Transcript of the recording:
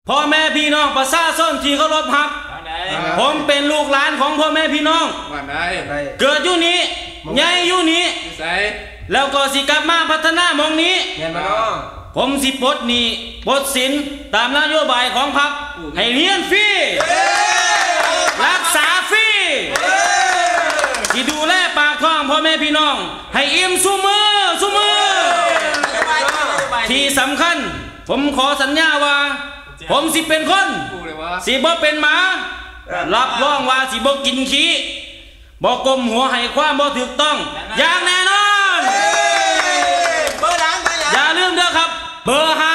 พ่อแม่พี่น้องประชาชนที่เคารพรักผมเป็นลูกหลานของพ่อแม่พี่น้องเกิดอยู่นี้ใหญ่อยู่นี้แล้วก็สิกลับมาพัฒนามองนี้ผมสิปลดหนี้ปลดสินตามนโยบายของพรรคให้เรียนฟรีรักษาฟรีที่ดูแลปากท้องพ่อแม่พี่น้องให้อิ่มซุมือที่สำคัญผมขอสัญญาว่าผมสิเป็นคนสิบ่เป็นหมารับรองว่าสิบ่กินขี้บ่กลมหัวให้ความบ่ถูกต้องอย่างแน่นอนอย่าลืมเด้อครับเบอร์